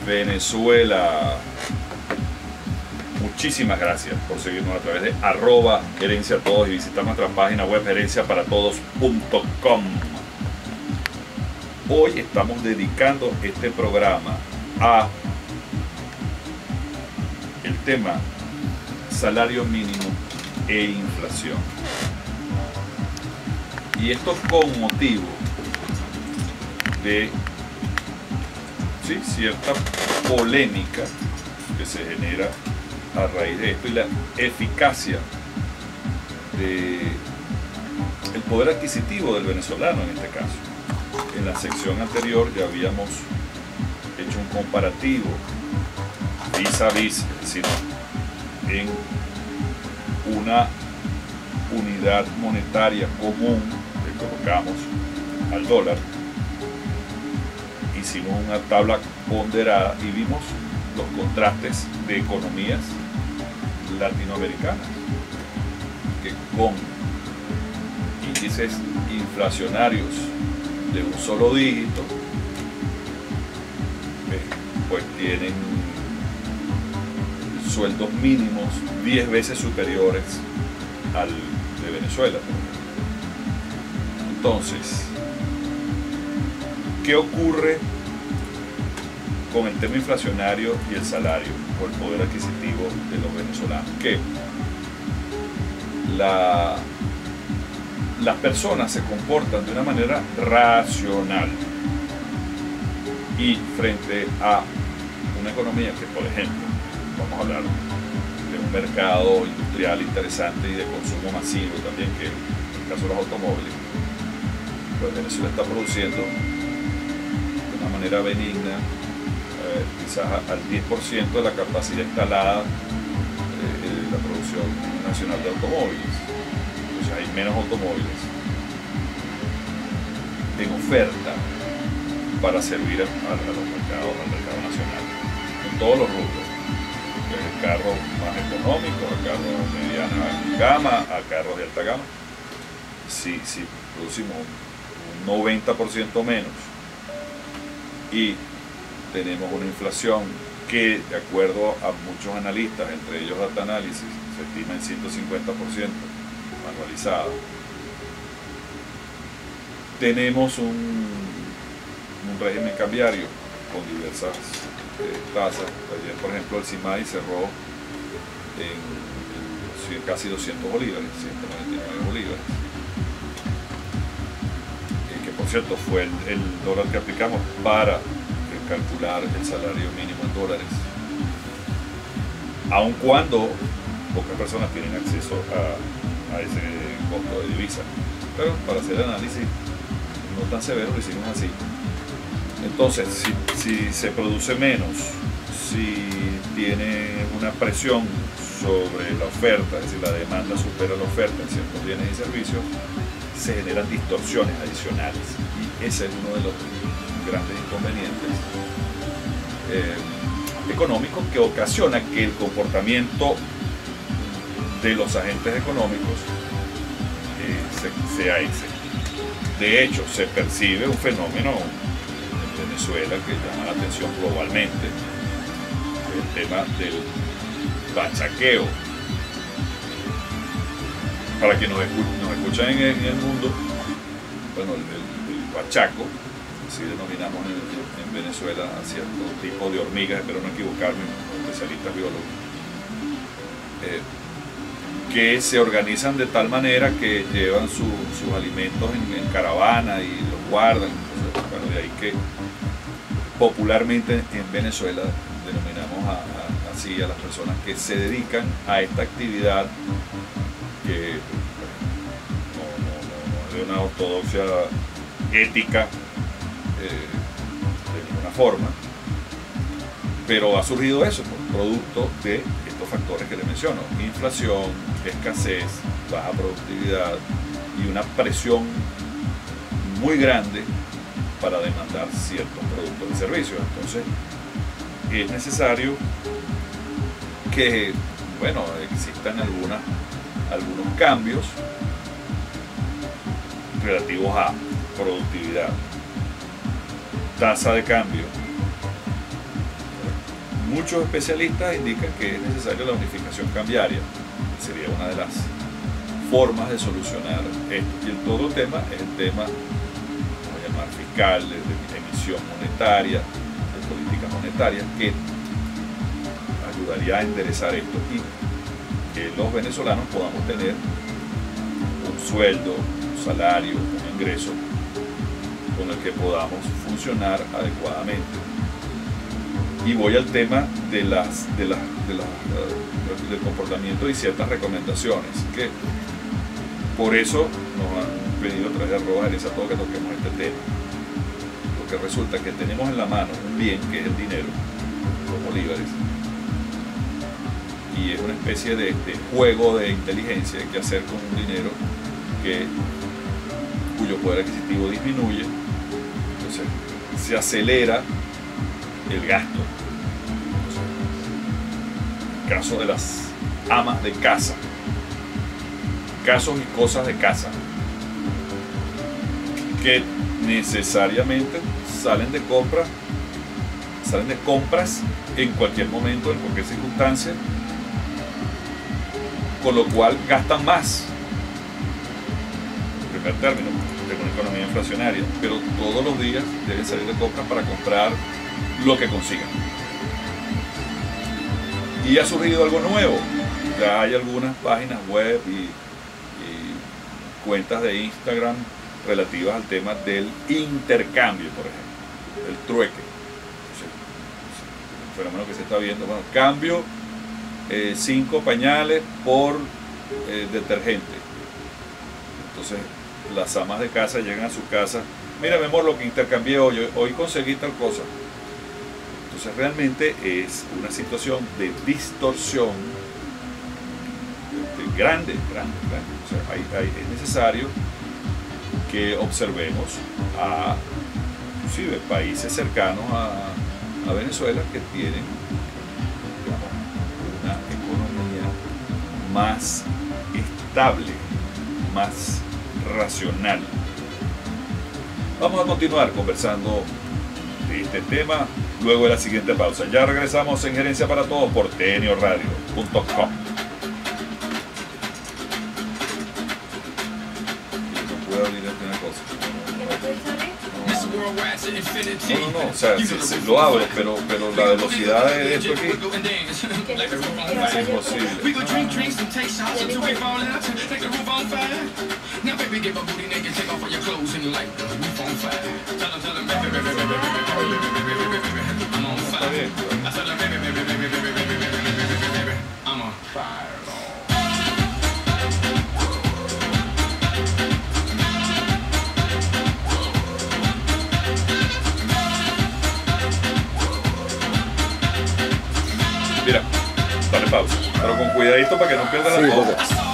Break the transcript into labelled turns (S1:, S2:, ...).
S1: Venezuela. Muchísimas gracias por seguirnos a través de @herenciatodos y visitar nuestra página web herenciaparatodos.com. Hoy estamos dedicando este programa a el tema salario mínimo e inflación. Y esto con motivo de cierta polémica que se genera a raíz de esto y la eficacia del poder adquisitivo del venezolano en este caso. En la sección anterior ya habíamos hecho un comparativo vis a vis, es decir, en una unidad monetaria común que colocamos al dólar. Hicimos una tabla ponderada y vimos los contrastes de economías latinoamericanas que con índices inflacionarios de un solo dígito pues tienen sueldos mínimos 10 veces superiores al de Venezuela. Entonces, ¿qué ocurre con el tema inflacionario y el salario o el poder adquisitivo de los venezolanos? Que las personas se comportan de una manera racional y frente a una economía que, por ejemplo, vamos a hablar de un mercado industrial interesante y de consumo masivo también, que en el caso de los automóviles, pues Venezuela está produciendo de una manera benigna quizás al 10% de la capacidad instalada de la producción nacional de automóviles. Entonces hay menos automóviles en oferta para servir al mercado nacional en todos los rubros, desde el carro más económico a carros de mediana gama a carros de alta gama. Si producimos un 90% menos y tenemos una inflación que, de acuerdo a muchos analistas, entre ellos Data Analysis, se estima en 150% anualizada. Tenemos un régimen cambiario con diversas tasas. Ayer, por ejemplo, el CIMAI cerró en casi 200 bolívares, 199 bolívares. Que, por cierto, fue el dólar que aplicamos para calcular el salario mínimo en dólares, aun cuando pocas personas tienen acceso a ese costo de divisa. Pero para hacer el análisis no tan severo lo hicimos así. Entonces, si se produce menos, si tiene una presión sobre la oferta, es decir, la demanda supera la oferta en ciertos bienes y servicios, se generan distorsiones adicionales, y ese es uno de los grandes inconvenientes económicos que ocasiona que el comportamiento de los agentes económicos sea ese. De hecho, se percibe un fenómeno en Venezuela que llama la atención globalmente, el tema del bachaqueo. Para quienes nos escuchan en el mundo, bueno, el bachaco, así denominamos en Venezuela a cierto tipo de hormigas, espero no equivocarme, especialistas biólogos, que se organizan de tal manera que llevan sus alimentos en caravana y los guardan. Entonces, bueno, de ahí que popularmente en Venezuela denominamos así a las personas que se dedican a esta actividad que no es de una ortodoxia ética de ninguna forma, pero ha surgido eso, producto de estos factores que le menciono: inflación, escasez, baja productividad y una presión muy grande para demandar ciertos productos y servicios. Entonces es necesario que, bueno, existan algunos cambios relativos a productividad, tasa de cambio, muchos especialistas indican que es necesaria la unificación cambiaria. Sería una de las formas de solucionar esto. Y el todo tema es el tema, vamos a llamar fiscal, de emisión monetaria, de políticas monetarias, que ayudaría a enderezar esto y que los venezolanos podamos tener un sueldo, un salario, un ingreso con el que podamos funcionar adecuadamente. Y voy al tema del comportamiento y ciertas recomendaciones, que por eso nos han pedido a través de @gerenciaTodo que toquemos este tema, porque resulta que tenemos en la mano un bien que es el dinero, los bolívares, y es una especie de juego de inteligencia que hacer con un dinero cuyo poder adquisitivo disminuye. Entonces se acelera el gasto. Entonces, el caso de las amas de casa, casos y cosas de casa que necesariamente salen de compras en cualquier momento, en cualquier circunstancia, con lo cual gastan más. En primer término, de una economía inflacionaria, pero todos los días deben salir de compras para comprar lo que consigan. Y ha surgido algo nuevo. Ya hay algunas páginas web y cuentas de Instagram relativas al tema del intercambio, por ejemplo, el trueque. Un fenómeno que se está viendo. Bueno, cambio 5 pañales por detergente. Entonces las amas de casa llegan a su casa: mira, mi amor, lo que intercambié hoy conseguí tal cosa. Entonces realmente es una situación de distorsión grande. O sea, es necesario que observemos a inclusive países cercanos a Venezuela que tienen, digamos, una economía más estable, más racional. Vamos a continuar conversando de este tema luego de la siguiente pausa. Ya regresamos en Gerencia para Todos por TNORadio.com. No puedo abrir una cosa. No, o sea, sí, lo abro, pero la velocidad de esto aquí es imposible. Está bien. Mira, dale pausa, pero con cuidadito para que no pierdas la foto.